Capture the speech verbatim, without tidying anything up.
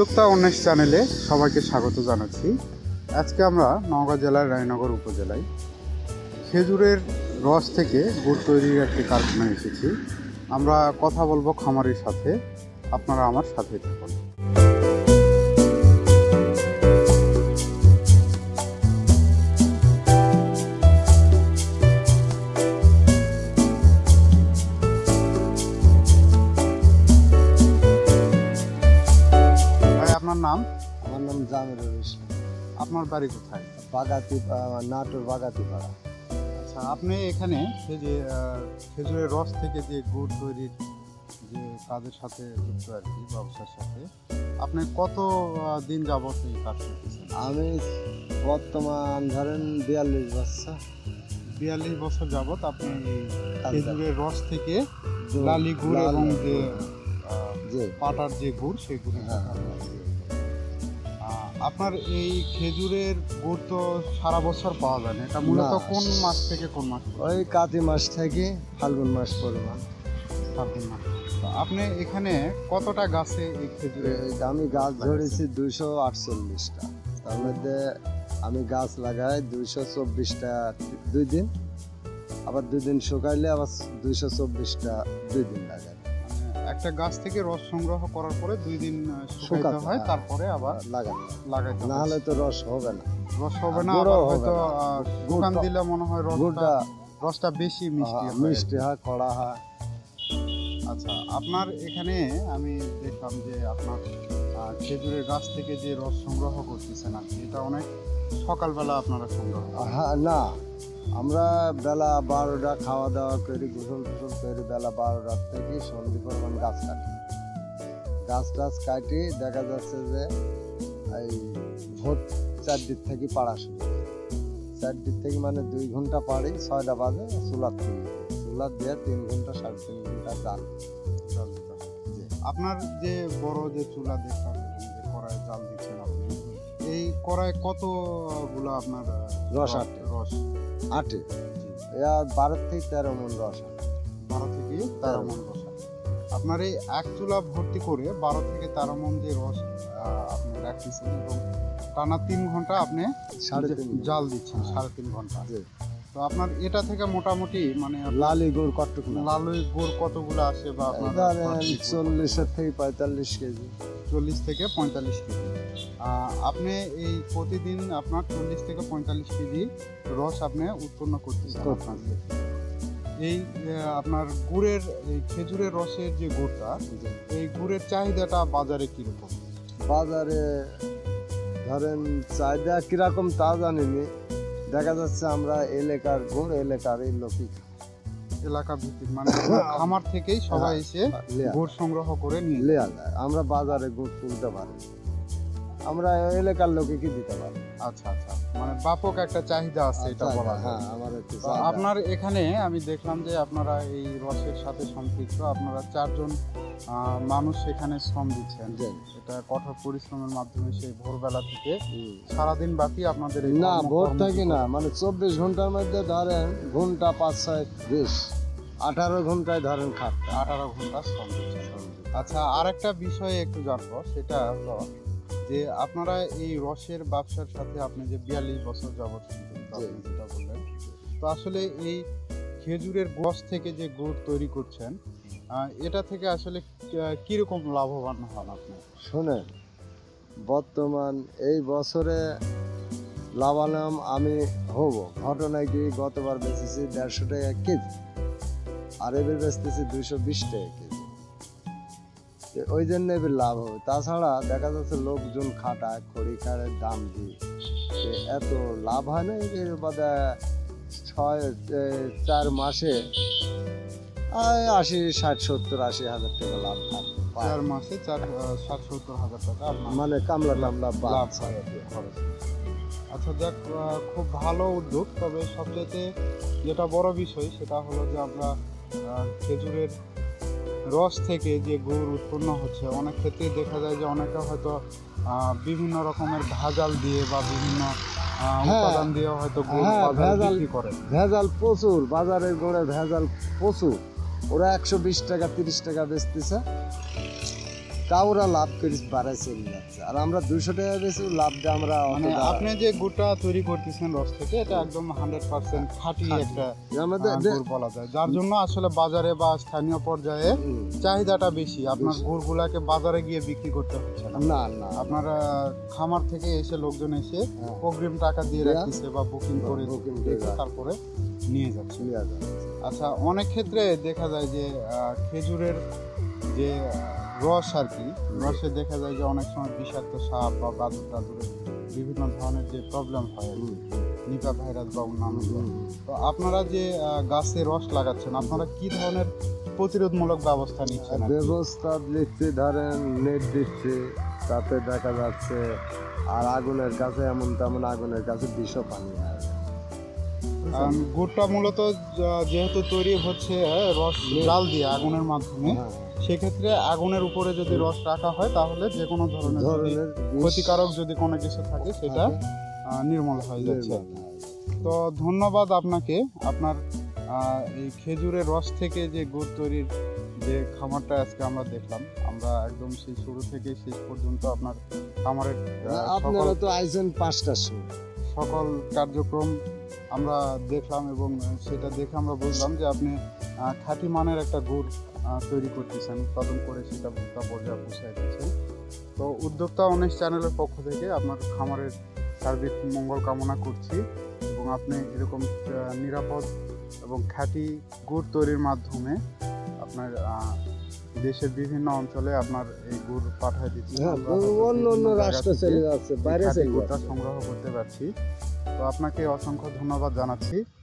উদ্যোক্তা উন্নয়ন চ্যানেলে সবাইকে স্বাগত জানাচ্ছি। আজকে আমরা নওগাঁ জেলার রায়নগর উপজেলায় খেজুরের রস থেকে গুড় তৈরির একটি কারখানায় এসেছি। আমরা কথা বলবো খামারির সাথে, আপনারা আমার সাথে থাকুন। আপনার নাম? আমার নাম জামিরুল ইসলাম। আপনার বাড়ি কোথায়? বাগাতি, নাটোর বাগাতি পাড়া। আচ্ছা, আপনি এখানে সেই যে খেজুরের রস থেকে যে গুড় তৈরির যে কাজের সাথে যুক্ত আর কি, ব্যবসার সাথে আপনি কত দিন যাবত এই কাজ করতেছেন? আমি বর্তমান ধরেন বিয়াল্লিশ বছর বিয়াল্লিশ বছর যাবত আপনি খেজুরের রস থেকে লালি গুড় এবং যে যে পাটার যে গুড় সেই গুড়। আপনার এই খেজুরের গুড় তো সারা বছর পাওয়া যায় না, এটা মূলত কোন মাস থেকে কোন মাস? ওই কাতি মাস থেকে ফাল্গুন মাস পরিমাণ। ফাল্গুন মাস। আপনি এখানে কতটা গাছে এই খেজুরের? আমি গাছ ধরেছি দুইশো আটচল্লিশটা, তার মধ্যে আমি গাছ লাগাই দুইশো চব্বিশটা দুই দিন, আবার দুই দিন শুকাইলে আবার দুইশো চব্বিশটা দুই দিন লাগাই। একটা গাছ থেকে রস সংগ্রহ করার পরে দুই দিন শুকাতে হয়, তারপরে আবার লাগাতে লাগাতে না হলে তো রস হবে না। রস হবে না, হয়তো দোকান দিলে মনে হয় রসটা রসটা বেশি মিষ্টি মিষ্টি হয়, কড়া হয়। আচ্ছা, আপনার এখানে আমি দেখলাম যে আপনার খেজুরের গাছ থেকে যে রস সংগ্রহ করতেছেন আর কি, এটা অনেক সকালবেলা আপনারা সংগ্রহ? হ্যাঁ, না, আমরা বেলা বারোটা খাওয়া দাওয়া করি, গোসল টোসল করি, বেলা বারোটার থেকে সন্ধি পরিমাণ গাছ কাটি। গাছ টাছ কাটি দেখা যাচ্ছে যে এই ভোর চারদিক থেকে পাড়া শুরু, চারদিক থেকে মানে দুই ঘন্টা পাড়ি, ছয়টা বাজে চুলার থেকে চুলার দিয়ে তিন ঘন্টা সাড়ে তিন ঘন্টা জাল। আপনার যে বড় যে চুলা দেখলাম, যে কড়াই জাল দিচ্ছেন আপনি, এই কড়াই কতগুলো আপনার রস আটে? রস আটে বারো থেকে তেরো মন রস আটে। বারো থেকে তেরো মন রস আটে। আপনার এই এক চুলা ভর্তি করে বারো থেকে তেরো মন যে রস আপনি রাখতেছেন এবং টানা তিন ঘন্টা আপনি সাড়ে তিন জাল দিচ্ছেন, সাড়ে তিন ঘন্টা। তো আপনার এটা থেকে মোটামুটি মানে লালি গুড় কতটুকু? লালি গুড় কতগুলো আসে? বা চল্লিশের থেকে পঁয়তাল্লিশ কেজি। চল্লিশ থেকে পঁয়তাল্লিশ কেজি। আপনি এই প্রতিদিন আপনার চল্লিশ থেকে পঁয়তাল্লিশ কেজি রস আপনি উৎপন্ন করতেছেন। এই আপনার গুড়ের এই খেজুরের রসের যে গুড়টা, এই গুড়ের চাহিদাটা বাজারে কিরকম? বাজারে ধরেন চাহিদা কিরকম তা জানিনি, দেখা যাচ্ছে আমরা এলাকার গুড় এলাকার এই লোকই এলাকা ভিত্তিক, মানে খামার থেকেই সবাই এসে গুড় সংগ্রহ করে নিয়ে নেওয়া যায়। আমরা বাজারে গুড় তুলতে পারি, আমরা এলাকার লোকে কি দিতে পারি। আচ্ছা আচ্ছা, মানে ব্যাপক একটা চাহিদা আছে এটা বলা। হ্যাঁ, আমার একটু। আপনার এখানে আমি দেখলাম যে আপনারা এই রসের সাথে সম্পৃক্ত, আপনারা চারজন মানুষ এখানে শ্রম দিচ্ছেন। এটা কঠোর পরিশ্রমের মাধ্যমে সেই ভোরবেলা থেকে সারাদিন বাকি আপনাদের? না, ভোর থেকে না, মানে চব্বিশ ঘন্টার মধ্যে ধরেন ঘন্টা পাঁচ ছয় বিশ আঠারো ঘন্টায় ধরেন খাটতে, আঠারো ঘন্টা শ্রম দিচ্ছেন। আচ্ছা, আর একটা বিষয়ে একটু জানবো, সেটা হলো যে আপনারা এই রসের ব্যবসার সাথে আপনি যে বিয়াল্লিশ বছর যাবত যেটা বললেন, তো আসলে এই খেজুরের রস থেকে যে গুড় তৈরি করছেন, এটা থেকে আসলে কিরকম লাভবান হন আপনি? শোনেন, বর্তমান এই বছরে লাভালাম আমি হব, ঘটনায় কি গতবার বেচেছি দেড়শো টাকা কেজি, আর এবার বেচতেছি দুইশো বিশ টাকা কেজি। ওই জন্য এবার লাভ হবে। তাছাড়া দেখা যাচ্ছে লোকজন খাটায়, খড়ি খাড়ের দাম দিয়ে এত লাভ হয় না। এর বাদে ছয় চার মাসে আশি ষাট সত্তর আশি হাজার টাকা লাভ থাকে। চার মাসে চার ষাট সত্তর হাজার টাকা মানে কামলা টামলা লাভ হয়। আচ্ছা, যাক, খুব ভালো উদ্যোগ। তবে সবচেয়ে যেটা বড় বিষয় সেটা হলো যে আমরা খেজুরের রস থেকে যে গুড় উৎপন্ন হচ্ছে, অনেক ক্ষেত্রে দেখা যায় যে অনেকে হয়তো বিভিন্ন রকমের ভেজাল দিয়ে বা বিভিন্ন উপাদান দিয়ে হয়তো গুড় বিক্রি করে। ভেজাল প্রচুর, বাজারের গুড়ে ভেজাল প্রচুর। ওরা একশো বিশ টাকা তিরিশ টাকা বেচতেছে, তাও ওরা লাভ করে বাড়ায় চলে যাচ্ছে, আর আমরা দুশো টাকা বেশি লাভটা আমরা মানে অতটা- আপনি যে গুড়টা তৈরি করতেছেন রস থেকে, এটা একদম হান্ড্রেড পার্সেন্ট খাঁটি একটা আমাদের আহ, গুড় বলা যায়, যার জন্য আসলে বাজারে বা স্থানীয় পর্যায়ে হুম, চাহিদাটা বেশি। আপনার গুড়গুলাকে বাজারে গিয়ে বিক্রি করতে হচ্ছে না, না না আপনার আহ, খামার থেকে এসে লোকজন এসে হ্যাঁ, অগ্রিম টাকা দিয়ে দেয়া, রাখতেছে বা বুকিং বা করে booking করে রেখে রাখে। তারপরে নিয়ে যাচ্ছে। লিয়া যায়। আচ্ছা, অনেক ক্ষেত্রে দেখা যায় যে আহ, খেজুরের যে আহ, রস আর কি, রসে দেখা যায় যে অনেক সময় বিষাক্ত সাপ বা বাদুর টাদুরের বিভিন্ন ধরনের যে প্রবলেম হয় আর কি, হুম, নিপা ভাইরাস বা অন্যান্য। হুম, তো আপনারা যে আহ, গাছে রস লাগাচ্ছেন, আপনারা কি ধরনের প্রতিরোধমূলক ব্যবস্থা নিচ্ছেন আর কি? ব্যবস্থা দিচ্ছে, ধরেন নেট দিচ্ছে, তাতে দেখা যাচ্ছে আর আগুনের কাছে এমন তেমন আগুনের কাছে বিষ পানি হয়। আম, গুড়টা মূলত যা- যেহেতু তৈরি হচ্ছে আহ, রস জাল দিয়ে আগুনের মাধ্যমে, হ্যাঁ, সেক্ষেত্রে আগুনের উপরে যদি রস রাখা হয় তাহলে যে কোনো ধরনের যদি ধরনের বিষ ক্ষতিকারক যদি কোনো কিছু থাকে সেটা থাকে, আহ, নির্মূল হয়ে যাচ্ছে। নির্মূল হয়। তো ধন্যবাদ আপনাকে। আপনার আহ, এই খেজুরের রস থেকে যে গুড় তৈরির যে খামারটা আজকে আমরা দেখলাম, আমরা একদম সেই শুরু থেকে শেষ পর্যন্ত আপনার খামারের আহ, সকল আপনারা তো আইছেন পাঁচটার সময়, সকল কার্যক্রম আমরা দেখলাম এবং সেটা দেখে আমরা বুঝলাম যে আপনি আহ, খাঁটি মানের একটা গুড় আহ, তৈরি করতেছেন, উৎপাদন করে সেটা ভোক্তা পর্যায়ে পৌঁছায় দিচ্ছেন। তো উদ্যোক্তা অনেক চ্যানেলের পক্ষ থেকে আপনার খামারের সার্বিক মঙ্গল কামনা করছি, এবং আপনি এরকম আহ, নিরাপদ এবং খাঁটি গুড় তৈরির মাধ্যমে আপনার আহ, দেশের বিভিন্ন অঞ্চলে আপনার এই গুড় পাঠিয়ে দিচ্ছেন। হ্যাঁ, আমরা হয়তো অন্য অন্য বিভিন্ন জায়গা রাষ্ট্রে থেকে চলে যাচ্ছে, এই বাইরে খাঁটি চলে গুড়টা যাচ্ছে। সংগ্রহ করতে পারছি। তো আপনাকে অসংখ্য ধন্যবাদ জানাচ্ছি।